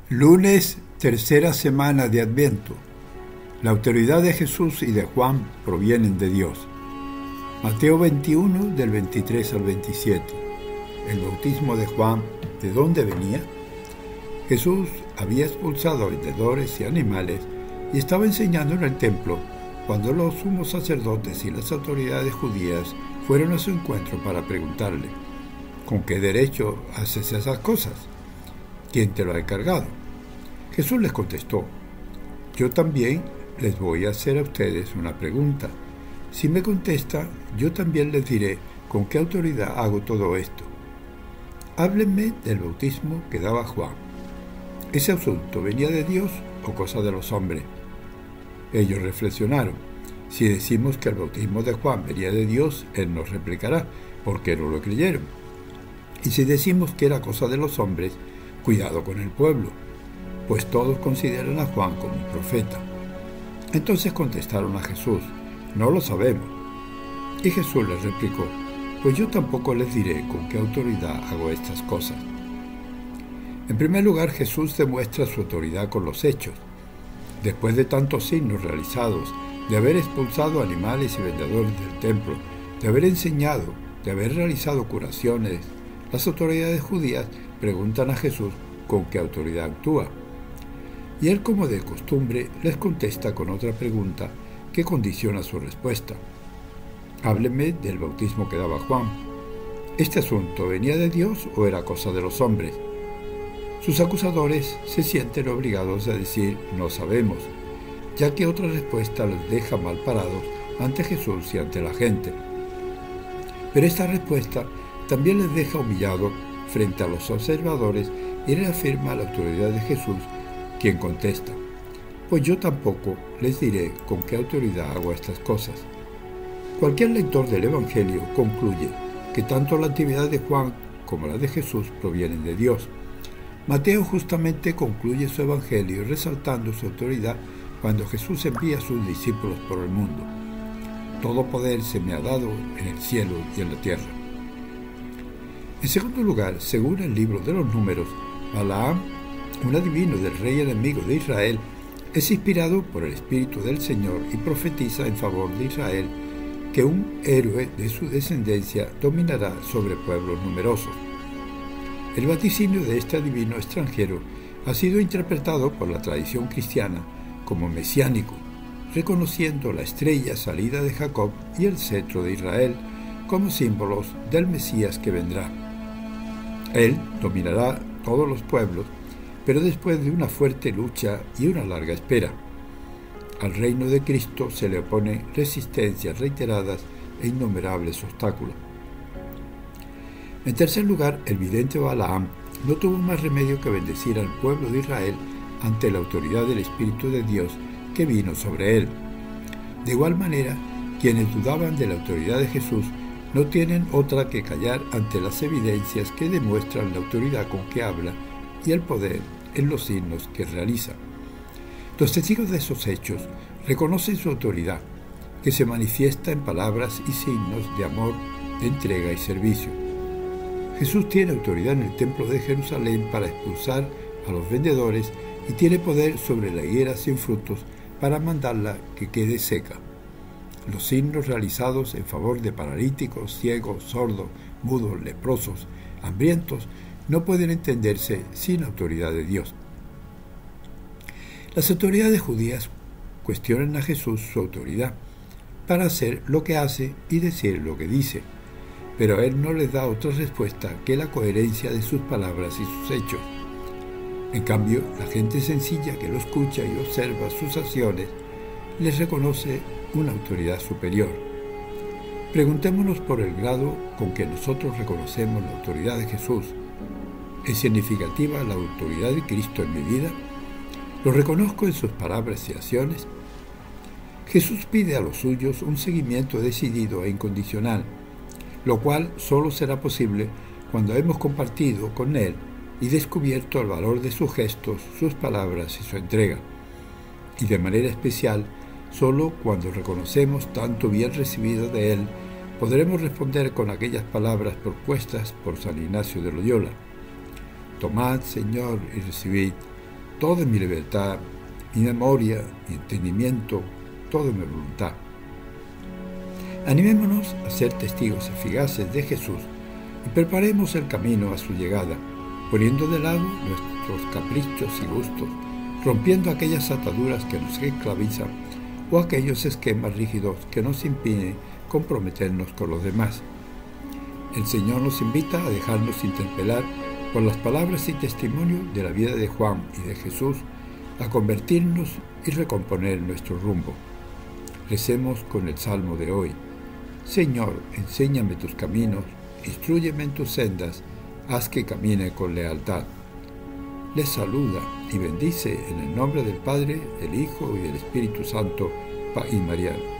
Lunes, tercera semana de Adviento. La autoridad de Jesús y de Juan provienen de Dios. Mateo 21, del 23 al 27. El bautismo de Juan, ¿de dónde venía? Jesús había expulsado a vendedores y animales y estaba enseñando en el templo cuando los sumos sacerdotes y las autoridades judías fueron a su encuentro para preguntarle: ¿con qué derecho haces esas cosas? ¿Quién te lo ha encargado? Jesús les contestó: yo también les voy a hacer a ustedes una pregunta. Si me contestan, yo también les diré con qué autoridad hago todo esto. Háblenme del bautismo que daba Juan. ¿Ese asunto venía de Dios o cosa de los hombres? Ellos reflexionaron: si decimos que el bautismo de Juan venía de Dios, él nos replicará: ¿por qué no lo creyeron? Y si decimos que era cosa de los hombres, cuidado con el pueblo, pues todos consideran a Juan como un profeta. Entonces contestaron a Jesús: no lo sabemos. Y Jesús les replicó: pues yo tampoco les diré con qué autoridad hago estas cosas. En primer lugar, Jesús demuestra su autoridad con los hechos. Después de tantos signos realizados, de haber expulsado animales y vendedores del templo, de haber enseñado, de haber realizado curaciones, las autoridades judías preguntan a Jesús con qué autoridad actúa. Y él, como de costumbre, les contesta con otra pregunta que condiciona su respuesta. Háblenme del bautismo que daba Juan. ¿Este asunto venía de Dios o era cosa de los hombres? Sus acusadores se sienten obligados a decir: no sabemos, ya que otra respuesta los deja mal parados ante Jesús y ante la gente. Pero esta respuesta también les deja humillados frente a los observadores y reafirma la autoridad de Jesús, quien contesta: pues yo tampoco les diré con qué autoridad hago estas cosas. Cualquier lector del Evangelio concluye que tanto la actividad de Juan como la de Jesús provienen de Dios. Mateo justamente concluye su Evangelio resaltando su autoridad cuando Jesús envía a sus discípulos por el mundo. Todo poder se me ha dado en el cielo y en la tierra. En segundo lugar, según el libro de los Números, Balaam, un adivino del rey enemigo de Israel, es inspirado por el Espíritu del Señor y profetiza en favor de Israel que un héroe de su descendencia dominará sobre pueblos numerosos. El vaticinio de este adivino extranjero ha sido interpretado por la tradición cristiana como mesiánico, reconociendo la estrella salida de Jacob y el cetro de Israel como símbolos del Mesías que vendrá. Él dominará todos los pueblos, pero después de una fuerte lucha y una larga espera. Al reino de Cristo se le oponen resistencias reiteradas e innumerables obstáculos. En tercer lugar, el vidente Balaam no tuvo más remedio que bendecir al pueblo de Israel ante la autoridad del Espíritu de Dios que vino sobre él. De igual manera, quienes dudaban de la autoridad de Jesús no tienen otra que callar ante las evidencias que demuestran la autoridad con que habla y el poder en los signos que realiza. Los testigos de esos hechos reconocen su autoridad, que se manifiesta en palabras y signos de amor, de entrega y servicio. Jesús tiene autoridad en el templo de Jerusalén para expulsar a los vendedores y tiene poder sobre la higuera sin frutos para mandarla que quede seca. Los signos realizados en favor de paralíticos, ciegos, sordos, mudos, leprosos, hambrientos, no pueden entenderse sin autoridad de Dios. Las autoridades judías cuestionan a Jesús su autoridad para hacer lo que hace y decir lo que dice, pero él no les da otra respuesta que la coherencia de sus palabras y sus hechos. En cambio, la gente sencilla que lo escucha y observa sus acciones les reconoce una autoridad superior. Preguntémonos por el grado con que nosotros reconocemos la autoridad de Jesús. ¿Es significativa la autoridad de Cristo en mi vida? ¿Lo reconozco en sus palabras y acciones? Jesús pide a los suyos un seguimiento decidido e incondicional, lo cual solo será posible cuando hemos compartido con Él y descubierto el valor de sus gestos, sus palabras y su entrega. Y de manera especial, solo cuando reconocemos tanto bien recibido de Él, podremos responder con aquellas palabras propuestas por San Ignacio de Loyola: Tomad, Señor, y recibid, toda mi libertad, mi memoria, mi entendimiento, toda mi voluntad. Animémonos a ser testigos eficaces de Jesús y preparemos el camino a su llegada, poniendo de lado nuestros caprichos y gustos, rompiendo aquellas ataduras que nos esclavizan o aquellos esquemas rígidos que nos impiden comprometernos con los demás. El Señor nos invita a dejarnos interpelar por las palabras y testimonio de la vida de Juan y de Jesús, a convertirnos y recomponer nuestro rumbo. Recemos con el Salmo de hoy. Señor, enséñame tus caminos, instrúyeme en tus sendas, haz que camine con lealtad. Les saluda y bendice en el nombre del Padre, del Hijo y del Espíritu Santo, y María.